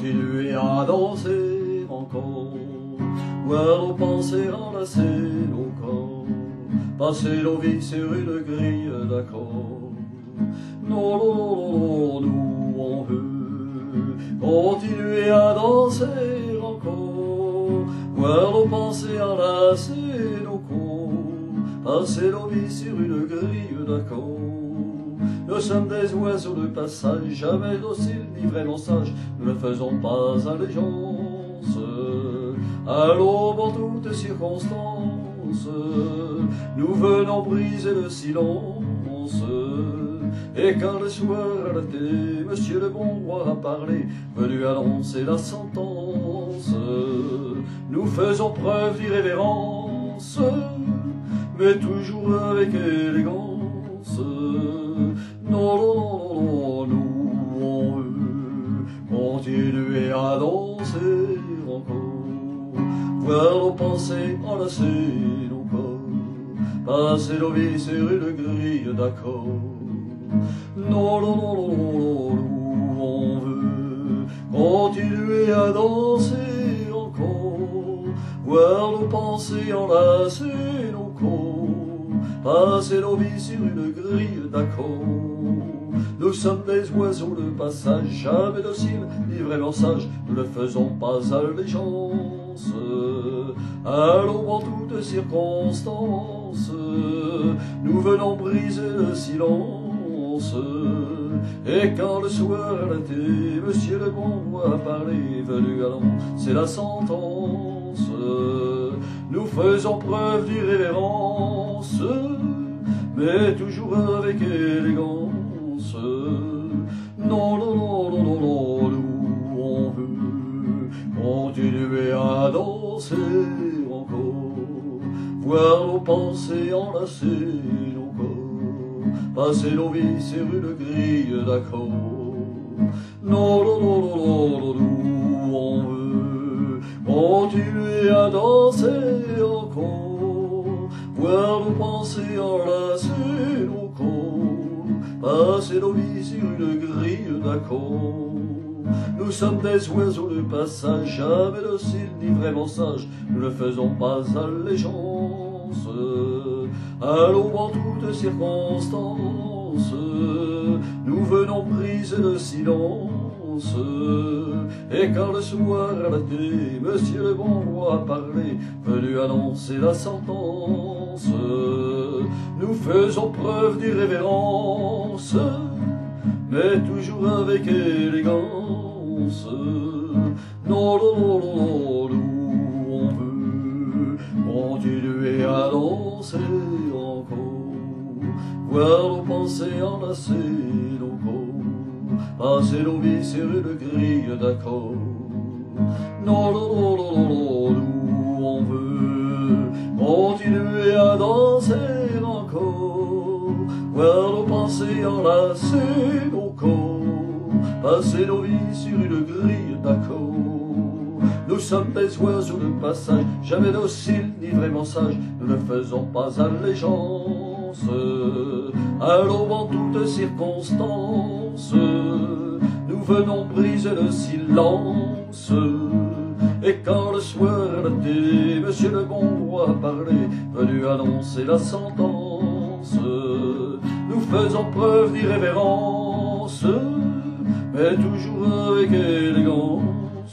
continuer à danser encore, voir nos pensées enlacer nos corps, passer nos vies sur une grille d'accords. Non, non, non, non, nous on veut continuer à danser encore, voir nos pensées enlacer nos corps, passer nos vies sur une grille d'accords. Nous sommes des oiseaux de passage, jamais dociles ni vraiment sages, nous ne faisons pas allégeance à l'aube en toutes circonstances. Nous venons briser le silence, et quand le soir a été, Monsieur le bon roi a parlé, venu annoncer la sentence. Nous faisons preuve d'irrévérence, mais toujours avec élégance. Non, non, non, non, nous on veut continuer à danser encore, voir nos pensées enlacer nos corps, passer nos vies sur une grille d'accords. Non, non, non, non, non, nous on veut continuer à danser encore, voir nos pensées enlacer nos corps, passer nos vies sur une grille d'accords. Nous sommes des oiseaux de passage, jamais dociles ni vraiment sages, nous ne faisons pas allégeance à l'aube en toutes circonstances. Nous venons briser le silence, et quand le soir a été, Monsieur le bon roi a parlé, venu annoncer la sentence. Nous faisons preuve d'irrévérence, mais toujours avec élégance. Non, non, non, non, non, non, nous on veut continuer à danser encore, voir nos pensées enlacer nos corps, passer nos vies sur une grille d'accords. Non, non, non, non, non, non, nous on veut continuer à danser encore, voir nos pensées enlacer nos corps, passer nos vies sur une grille d'accords. Nous sommes des oiseaux de passage, jamais dociles ni vraiment sages, nous ne faisons pas allégeance à l'aube en toutes circonstances. Nous venons briser le silence, et quand le soir a été, Monsieur le bon roi a parlé, venu annoncer la sentence. Nous faisons preuve d'irrévérence, mais toujours avec élégance. Non, non, non, non, nous on veut continuer à danser encore, voir nos pensées enlacer nos corps, passer nos vies sur une grille d'accords. Non, non, non, non, non, nous on veut continuer à danser encore, voir nos pensées enlacer nos corps, passer nos vies sur une grille d'accords. Nous sommes des oiseaux de passage, jamais dociles ni vraiment sages, nous ne faisons pas allégeance à l'aube en toutes circonstances. Nous venons briser le silence, et quand le soir a été, Monsieur le bon roi a parlé, venu annoncer la sentence. Nous faisons preuve d'irrévérence, mais toujours avec élégance.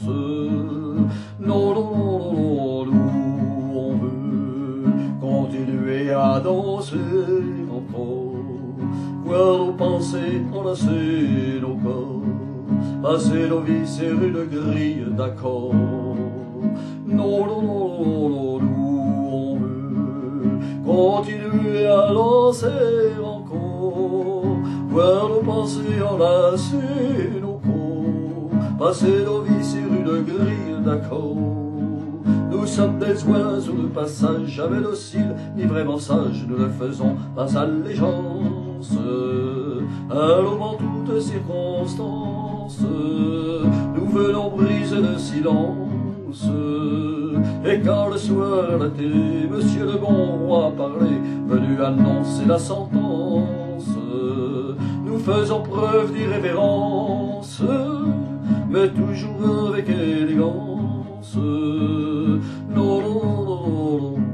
Non, non, non, non, nous on veut continuer à danser encore, voir nos pensées enlacer nos corps, passer nos vies sur une grille d'accords. Non, non, non, non, nous on veut continuer à danser encore, voir nos pensées enlacer nos corps, passer nos vies sur une grille d'accords. Nous sommes des oiseaux de passage, jamais dociles ni vraiment sages, nous ne faisons pas allégeance à l'aube en toutes circonstances. Nous venons briser le silence, et quand le soir a été, Monsieur le bon roi a parlé, venu annoncer la sentence. Nous faisons preuve d'irrévérence, mais toujours avec élégance. Non, non, non, non.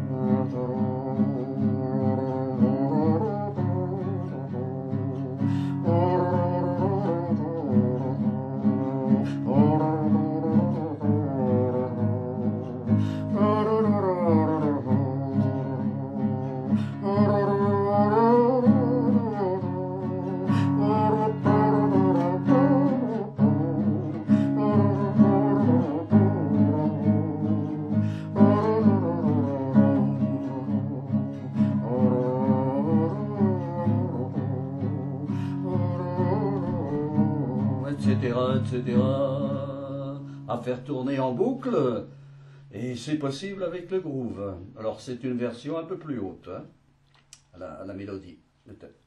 Etc., etc., à faire tourner en boucle, et c'est possible avec le groove. Alors c'est une version un peu plus haute, hein, à la mélodie, peut-être.